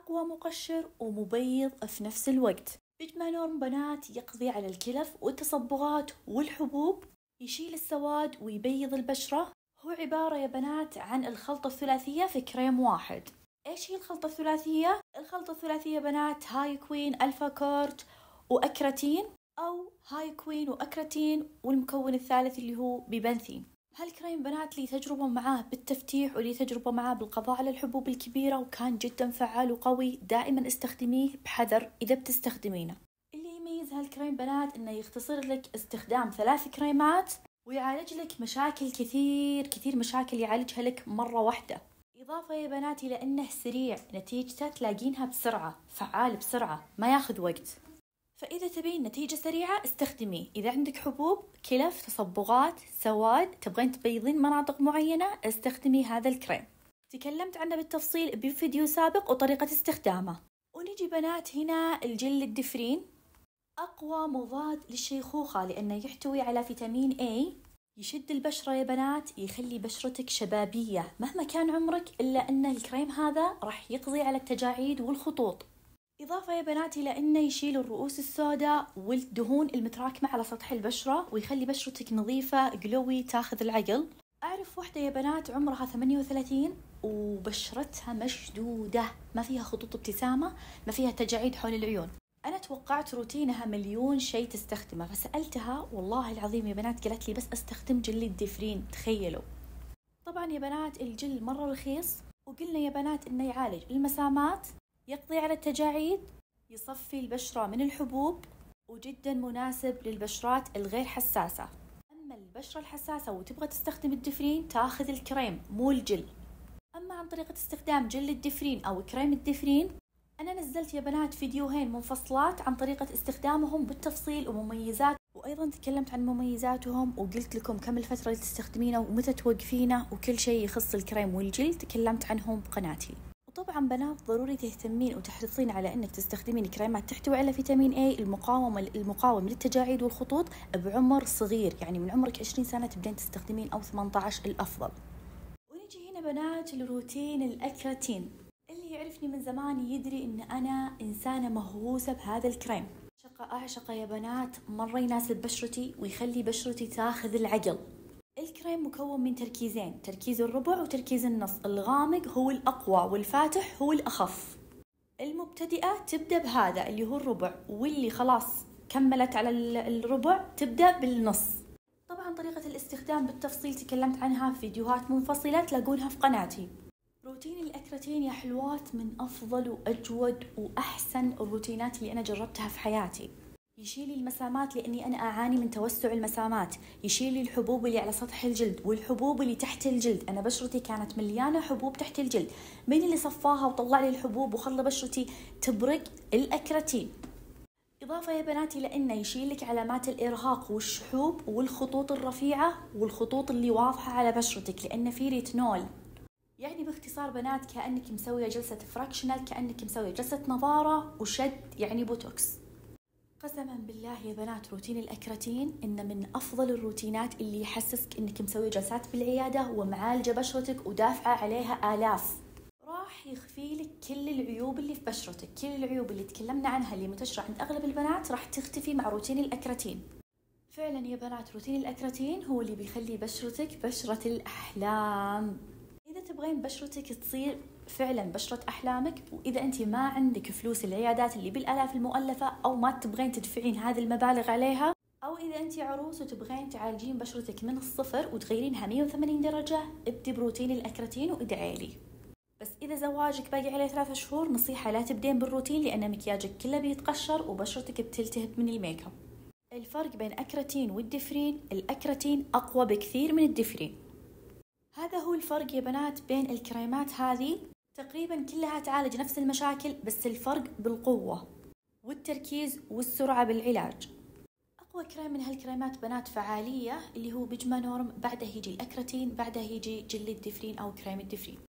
أقوى مقشر ومبيض في نفس الوقت. بيجمانورم بنات يقضي على الكلف والتصبغات والحبوب، يشيل السواد ويبيض البشرة. هو عبارة يا بنات عن الخلطة الثلاثية في كريم واحد. إيش هي الخلطة الثلاثية؟ الخلطة الثلاثية بنات هاي كوين ألفا كورت وأكراتين، أو هاي كوين وأكراتين والمكون الثالث اللي هو ببنثين. هالكريم بنات لي تجربة معاه بالتفتيح ولي تجربة معاه بالقضاء على الحبوب الكبيرة، وكان جدا فعال وقوي. دائما استخدميه بحذر إذا بتستخدمينه. اللي يميز هالكريم بنات إنه يختصر لك استخدام 3 كريمات ويعالج لك مشاكل كثير مشاكل يعالجها لك مرة واحدة. إضافة يا بناتي لأنه سريع، نتيجته تلاقينها بسرعة، فعال بسرعة، ما ياخذ وقت. فإذا تبين نتيجة سريعة استخدميه. إذا عندك حبوب، كلف، تصبغات، سواد، تبغين تبيضين مناطق معينة، استخدمي هذا الكريم. تكلمت عنه بالتفصيل بفيديو سابق وطريقة استخدامه. ونجي بنات هنا الجل الدفرين، أقوى مضاد للشيخوخة لأنه يحتوي على فيتامين A، يشد البشرة يا بنات، يخلي بشرتك شبابية مهما كان عمرك، إلا أن الكريم هذا راح يقضي على التجاعيد والخطوط. إضافة يا بنات إلى أنه يشيل الرؤوس السوداء والدهون المتراكمة على سطح البشرة، ويخلي بشرتك نظيفة قلوي تاخذ العقل. أعرف وحدة يا بنات عمرها 38 وبشرتها مشدودة، ما فيها خطوط ابتسامة، ما فيها تجاعيد حول العيون. أنا توقعت روتينها مليون شيء تستخدمه، فسألتها والله العظيم يا بنات قالت لي بس أستخدم جل الدفرين. تخيلوا. طبعا يا بنات الجل مرة رخيص، وقلنا يا بنات إنه يعالج المسامات، يقضي على التجاعيد، يصفي البشرة من الحبوب، وجدا مناسب للبشرات الغير حساسة. أما البشرة الحساسة وتبغى تستخدم الدفرين تاخذ الكريم مو الجل. أما عن طريقة استخدام جل الدفرين أو كريم الدفرين، أنا نزلت يا بنات فيديوهين منفصلات عن طريقة استخدامهم بالتفصيل ومميزات، وأيضا تكلمت عن مميزاتهم وقلت لكم كم الفترة اللي تستخدمينه ومتى توقفينه، وكل شيء يخص الكريم والجل تكلمت عنهم بقناتي. وطبعا بنات ضروري تهتمين وتحرصين على انك تستخدمين كريمات تحتوي على فيتامين A المقاوم للتجاعيد والخطوط بعمر صغير، يعني من عمرك 20 سنة تبدين تستخدمين او 18 الافضل. ونجي هنا بنات لروتين الاكراتين. اللي يعرفني من زمان يدري ان انا انسانة مهووسة بهذا الكريم. اعشقه يا بنات، مرة يناسب بشرتي ويخلي بشرتي تاخذ العقل. الكريم مكون من تركيزين، تركيز الربع وتركيز النص. الغامق هو الأقوى والفاتح هو الأخف. المبتدئة تبدأ بهذا اللي هو الربع، واللي خلاص كملت على الربع تبدأ بالنص. طبعا طريقة الاستخدام بالتفصيل تكلمت عنها في فيديوهات منفصلة تلاقونها في قناتي. روتين الأكراتين يا حلوات من أفضل وأجود وأحسن الروتينات اللي أنا جربتها في حياتي. يشيل المسامات لأني أنا أعاني من توسع المسامات، يشيل الحبوب اللي على سطح الجلد والحبوب اللي تحت الجلد. أنا بشرتي كانت مليانة حبوب تحت الجلد، من اللي صفاها وطلع لي الحبوب وخلى بشرتي تبرق؟ الأكراتين. إضافة يا بناتي لأنه يشيل لك علامات الإرهاق والشحوب والخطوط الرفيعة والخطوط اللي واضحة على بشرتك، لأنه فيه ريتنول. يعني باختصار بنات كأنك مسوية جلسة فراكشنال، كأنك مسوية جلسة نظارة وشد، يعني بوتوكس. قسما بالله يا بنات روتين الأكراتين إنه من أفضل الروتينات اللي يحسسك إنك مسوي جلسات بالعيادة ومعالجة بشرتك ودافعة عليها آلاف. راح يخفي لك كل العيوب اللي في بشرتك، كل العيوب اللي تكلمنا عنها اللي منتشرة عند أغلب البنات راح تختفي مع روتين الأكراتين. فعلا يا بنات روتين الأكراتين هو اللي بيخلي بشرتك بشرة الأحلام. إذا تبغين بشرتك تصير فعلا بشرة أحلامك، وإذا أنت ما عندك فلوس العيادات اللي بالآلاف المؤلفة، أو ما تبغين تدفعين هذه المبالغ عليها، أو إذا أنت عروس وتبغين تعالجين بشرتك من الصفر وتغيرينها 180 درجة، ابدي بروتين الأكراتين وادعي لي. بس إذا زواجك باقي عليه 3 شهور، نصيحة لا تبدين بالروتين لأن مكياجك كله بيتقشر وبشرتك بتلتهب من الميك اب. الفرق بين أكراتين والدفرين، الأكراتين أقوى بكثير من الدفرين. هذا هو الفرق يا بنات بين الكريمات هذه، تقريبا كلها تعالج نفس المشاكل، بس الفرق بالقوة والتركيز والسرعة بالعلاج. أقوى كريم من هالكريمات بنات فعالية اللي هو بيجمانورم، بعده يجي الأكراتين، بعده يجي جل الدفرين أو كريم الدفرين.